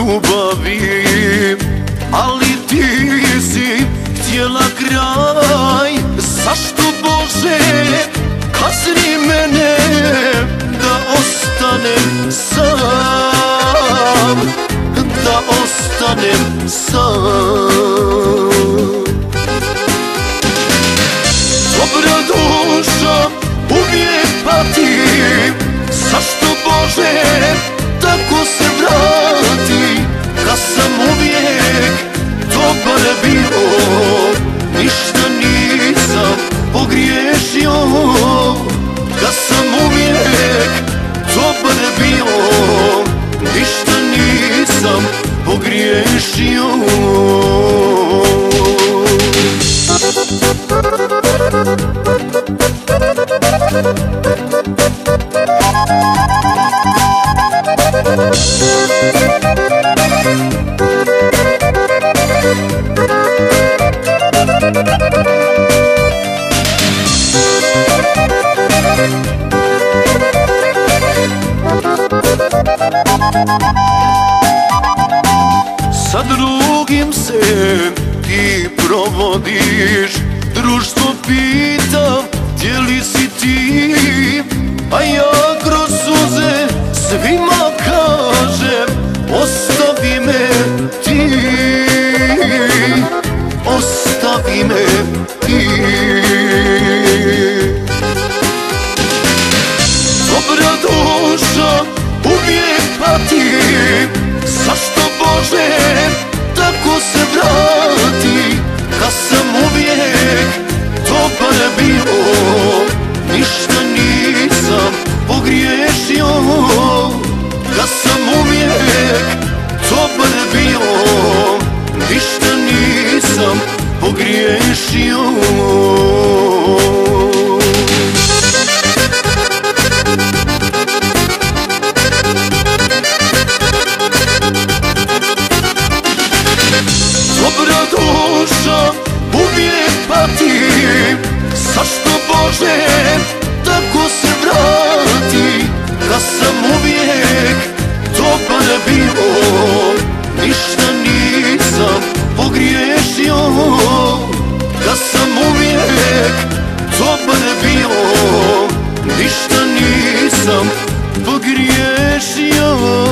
ljubavi, ali ti si htjela kraj. Zašto Bože kazni mene da ostanem sam, da ostanem sam. Dobra duša uvijek pati, zašto Bože tako se vrati? Kad sam uvijek dobar bio, ništa nisam pogriješio. Kad sam uvijek dobar bio, ništa nisam pogriješio. Sa drugim se ti provodiš, društvo pitam gdje li si ti, a ja kroz suze svima kažem ostavi me ti, ostavi me ti. Dobra duša uvijek pati, zašto Bože tako se vrati? Kad sam uvijek dobar bio, ništa nisam pogriješio. Kad sam uvijek dobar bio, ništa nisam pogriješio. Dobra duša uvijek pati, zašto Bože tako se vrati? Kad sam uvijek dobar bio, ništa nisam pogriješio. Kad sam uvijek dobar bio, ništa nisam pogriješio.